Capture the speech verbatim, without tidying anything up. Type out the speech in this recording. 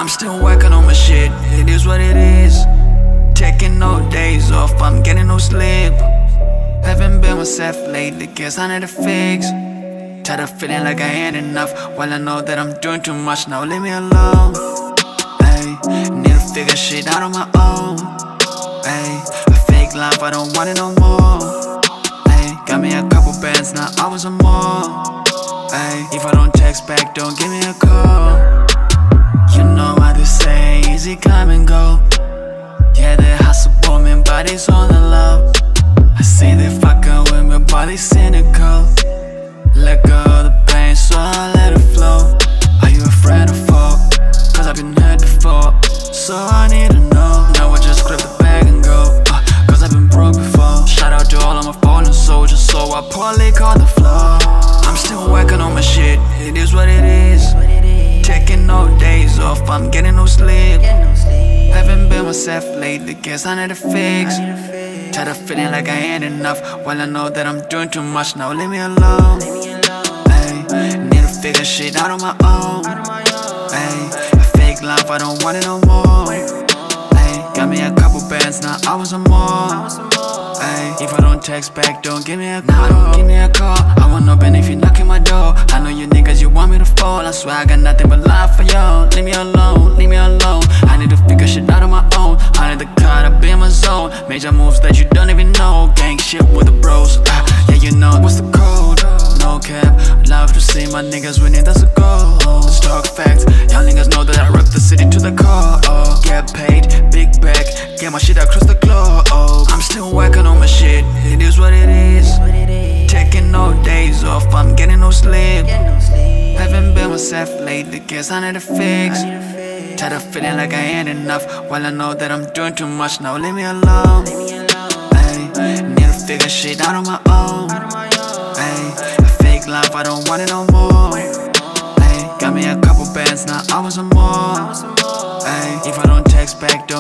I'm still working on my shit, it is what it is. Taking no days off, I'm getting no sleep. Haven't been myself lately, guess I need a fix. Tired of feeling like I ain't enough, while I know that I'm doing too much. Now leave me alone. Ay, need to figure shit out on my own. Ay, a fake life, I don't want it no more. Ay, got me a couple bands, now I was a more. Ay, if I don't text back, don't give me a call. You know how they say, easy come and go. Yeah, they hustle booming, but it's on the low. I see they fucking with me, but they cynical. Let go of the pain, so I let it flow. Are you afraid of fall? Cause I've been hurt before, so I need to know. Now I just grab the bag and go, uh, cause I've been broke before. Shout out to all of my fallen soldiers, so I poorly call the floor. I'm still working on my shit, it is what it is. Taking no days off, I'm getting no sleep. Haven't been myself lately, guess I need a fix. Tired of feeling like I ain't enough, while I know that I'm doing too much. Now leave me alone. Ay, need to figure shit out on my own. Ay, a fake life, I don't want it no more. Ay, got me a couple bands, now I was a more. Ay, if I don't text back, don't give me a call. Don't give me a call. I want no benefit if you knocking my door. I know you niggas, you want me to fall. I swear I got nothing but love for y'all. Leave me alone, leave me alone. I need to figure shit out on my own. I need the car to be in my zone. Major moves that you don't even know. Gang shit with the bros. uh, Yeah, you know what's the code. No cap, love to see my niggas winning, that's a goal. Let's talk facts, y'all niggas know that I rep the city to the core. Oh, get paid, big bag, get my shit across the globe. Oh, I'm still working on my shit, it is what it is. Taking no days off, I'm getting no sleep. Haven't been myself lately, guess I need a fix. Tired of feeling like I ain't enough, while I know that I'm doing too much. Now leave me alone. Ay, need to figure shit out on my own. Ay, a fake life, I don't want it no more. Ay, got me a couple bands, now I was a more. Ay, if I don't text back,